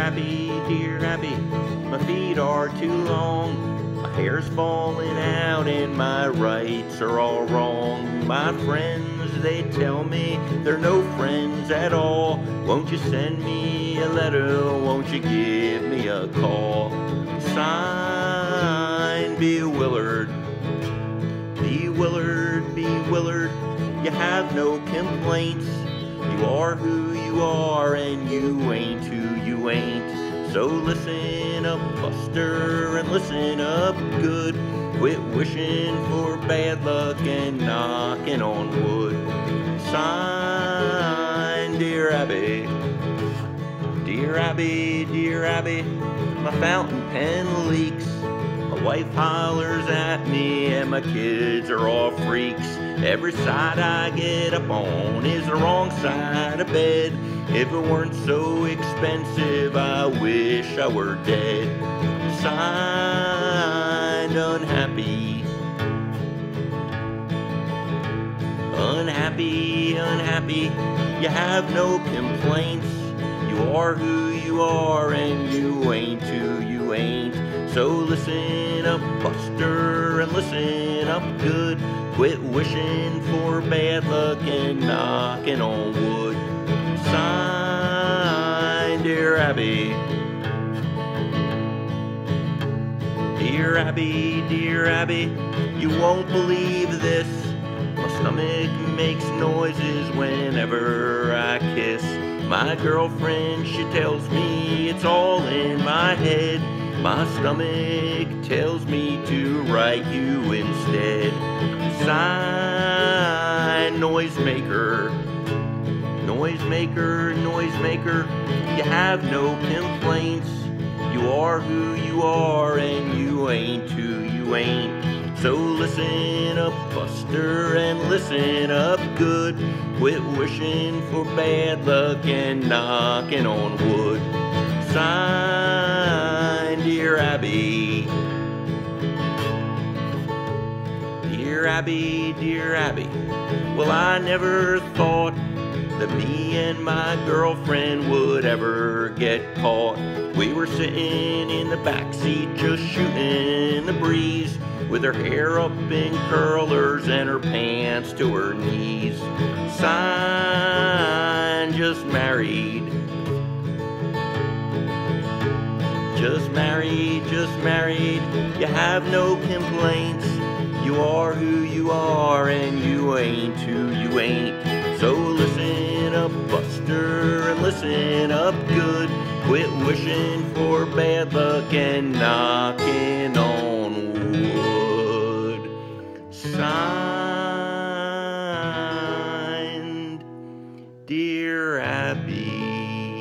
dear Abby, my feet are too long. My hair's falling out and my rights are all wrong. My friends, they tell me they're no friends at all. Won't you send me a letter? Won't you give me a call? Signed, Bewildered. Bewildered, bewildered, you have no complaints. You are who you are and you ain't who you ain't. So listen up, Buster, and listen up good. Quit wishing for bad luck and knocking on wood. Signed, Dear Abby. Dear Abby, dear Abby, my fountain pen leaks. My wife hollers at me and my kids are all freaks. Every side I get up on is the wrong side of bed. If it weren't so expensive, I wish I were dead. Signed, Unhappy. Unhappy, unhappy, you have no complaints. You are who you are and you ain't who you ain't. So listen up, Buster, and listen up good. Quit wishing for bad luck and knocking on wood. Signed, Dear Abby. Dear Abby, dear Abby, you won't believe this. My stomach makes noises whenever I kiss. My girlfriend, she tells me it's all in my head. My stomach tells me to write you instead. Sign, Noisemaker. Noisemaker, noisemaker, you have no complaints. You are who you are and you ain't who you ain't. So listen up, Buster, and listen up good. Quit wishing for bad luck and knocking on wood. Signed, Dear Abby. Dear Abby, dear Abby, well, I never thought that me and my girlfriend would ever get caught. We were sitting in the backseat just shooting the breeze, with her hair up in curlers and her pants to her knees. Signed, Just Married. Just married, you have no complaints. You are who you are and you ain't who you ain't. So listen up, Buster, and listen up good. Quit wishing for bad luck and knocking on wood. Signed, Dear Abby.